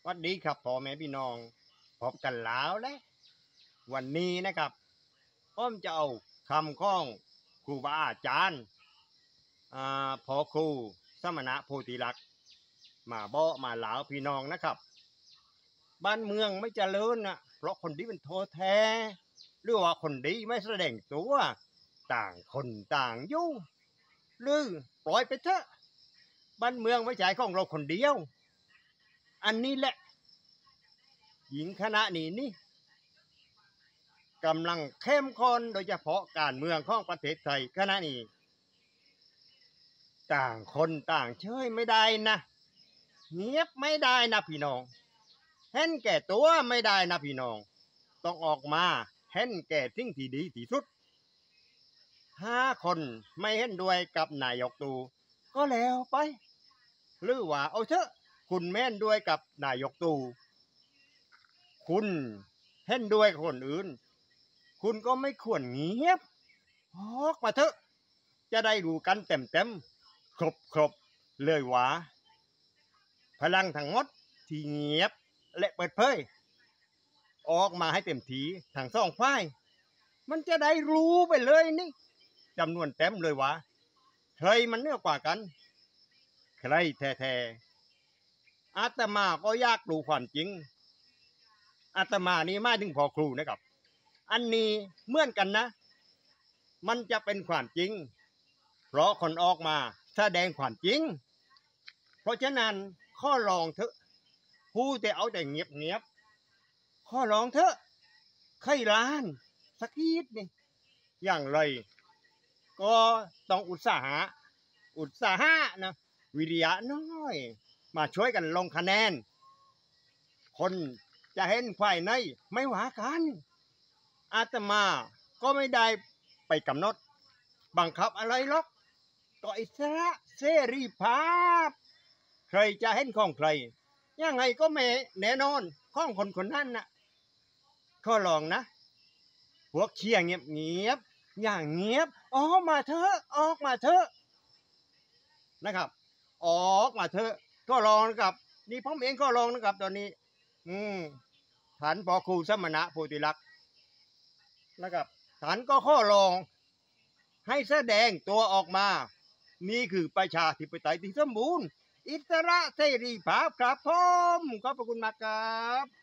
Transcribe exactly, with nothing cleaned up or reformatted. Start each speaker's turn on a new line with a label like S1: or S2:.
S1: วัสดีครับพ่อแม่พี่น้องพบกันแล้วแหละวันนี้นะครับผมจะเอาคำข้องครูบาอาจารย์อ่าพอครูสมณะโพธิลักษ์มาบอกมาหลาวพี่น้องนะครับบ้านเมืองไม่เจริญนะเพราะคนดีเป็นโทษแท้หรือว่าคนดีไม่แสดงตัวต่างคนต่างอยู่หรือปล่อยไปเถอะบ้านเมืองไม่ใช่ของเราคนเดียวอันนี้แหละหญิงคณะนี้นี่กำลังเข้มข้นโดยเฉพาะการเมืองของประเทศไทยขณะนี้ต่างคนต่างเฉยไม่ได้นะเงียบไม่ได้นะพี่น้องเห็นแก่ตัวไม่ได้นะพี่น้องต้องออกมาเห็นแก่สิ่งที่ดีที่สุดห้าคนไม่เห็นด้วยกับนายกตู่ก็แล้วไปหรือว่าเอาเถอะคุณแม่นด้วยกับนายกตู่คุณเห็นด้วยกับคนอื่นคุณก็ไม่ควรเงียบออกมาเถอะจะได้รู้กันเต็มเต็มครบครบเลยว่าพลังทั้งหมดที่เงียบและเปิดเผยออกมาให้เต็มทีทั้งสองฝ่ายมันจะได้รู้ไปเลยนี่จำนวนเต็มเลยว่าใครมันเหนือกว่ากันใครแท้ๆอาตมาก็อยากรู้ความจริงอาตมานี่มาถึงพอครูนะครับอันนี้เหมือนกันนะมันจะเป็นความจริงเพราะคนออกมาแสดงความจริงเพราะฉะนั้นข้อลองเถอะผู้แต่เอาแต่เงียบเงียบข้อลองเถอะใครล้านสักทีนี่อย่างไรก็ต้องอุตสาหะอุตสาหะนะวิริยะน้อยมาช่วยกันลงคะแนนคนจะเห็นฝ่ายในไม่หวากันอาตมาก็ไม่ได้ไปกำหนดบังคับอะไรหรอกก็อิสระเสรีภาพใครจะเห็นของใครยังไงก็ไม่แน่นอนของคนคนนั้นนะข้อลองนะพวกเชียร์เงียบเงียบอย่างเงียบออกมาเถอะออกมาเถอะนะครับออกมาเถอะก็ลองนะครับนี่ผมเองก็ลองนะครับตอนนี้อืมฐานพอครูสมณะโพธิลักษ์นะครับฐานก็ข้อลองให้แสดงตัวออกมานี่คือประชาธิปไตยที่สมบูรณ์อิสระเสรีภาพครับผมขอบพระคุณมากครับ